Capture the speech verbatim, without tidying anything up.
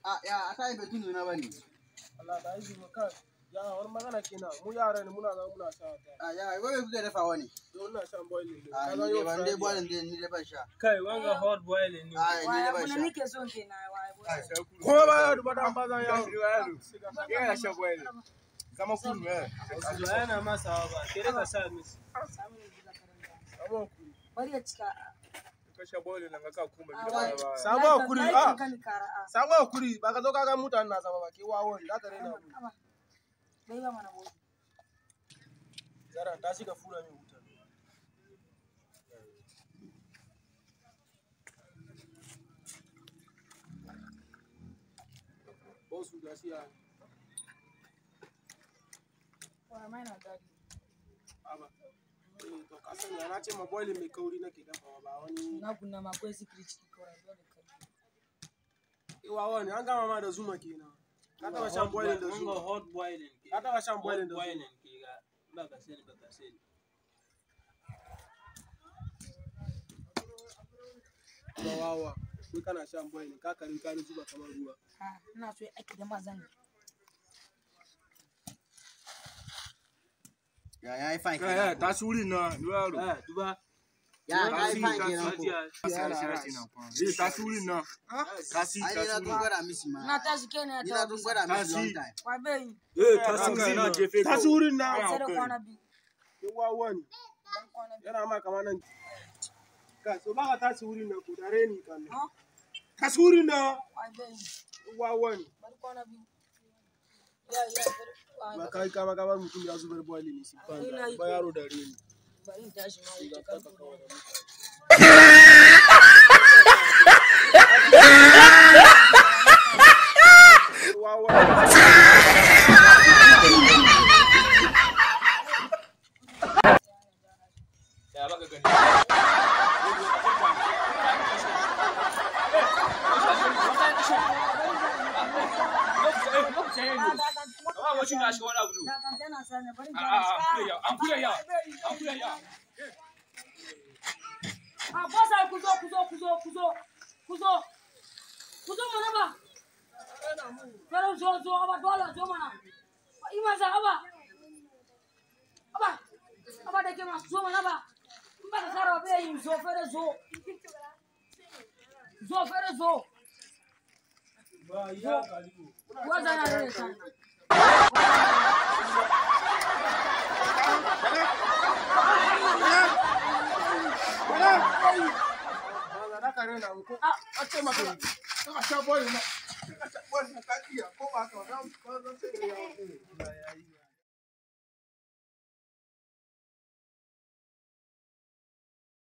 Ah, ya, aka yi batun nuna bane. Allah da yi kan. Ya wani magana kenan. Mu yara ne muna ga muna sha ta. Ah, ya, wai kuke dafawa ne? Don ina shan boiling ne. Ah, ni ban dai boiling din ni da ban sha. Kai wanga hot boiling ne. Ah, ni da ban sha. Wai nake son kenan wai. Ko ba ya duba dan bazan ya. Ya ya sha boiling. Kama kunu eh. Wasu yana masa ba. Kire ka sa mis. Sabon kuri. Bari ya cika. Ka sha boiling nan ka kuma gida ba. Sabon kuri ah. Sabon kuri ba ka zo ka ga mutanen na zama ba ke wawo ne zaka rena mu. Dai ba mana boye. Zara ta shiga fura min wuta. Bosu gaskiya. Wa mai na dadi. Aba. Eh to kasan ya na ce ma boiling mai kauri nake dafawa ba wani. Na kunna ma akwai secret ciki kawai dole ka. Eh wawo ne an gama ma da zuma kenan. Ka taba shan boiling da zuma. Hot boiling. Ka taba shan boiling da boiling zuma. ke ga ba ka sani ba ka sani. Wawa. Kai kana shan boiling ka kare ka zuba kamar ruwa. Ah, ina so aiki da mazan. Ya, ya yi fine. Eh, eh, ta suri na, duba. Ah, duba. Ya, ka yi fine kenan ko. Eh, ta suri na. Ta si, Ai, ta na suri. tun gwada misi ma. Na tashi kenan Ni ya na ta. tun gwada misi long time. Wai bai. Eh, Ta suri na jefe. Ta suri na. Sai da kwana biyu. Ke wawo ne. Dan kwana biyu. Yana ma kamar nan. Ka so ba ka ta suri na ko dare ni kan. Ha? Ka suri na. Wai bai. Wawo ne. Bari kwana biyu. Ya ya bari. Ba kai kama kamar mutum ya zubar boiling ne sifan. Ba yaro dare ni. Bari in tashi ma wuce kan kuma. Wawo. Ya baka gani. Ba wacin da shi wani abu ne. An kula ya. An kula ya. Ah, bosa ku zo ku zo ku zo ku zo. Ku zo. Ku zo mana ba. Pero zo zo aba dole zo mana. Ima za aba. Aba. Aba da ke ma zo mana ba. Ba ka karo be yin zo fere zo. Zo fere zo. Ba ya kalibu. Waza na ne sana. Ba za ka rena ko. A ce maka. Ka sha boiling na. Ka sha boiling ka iya ko ba ka ba zan sai da yawa.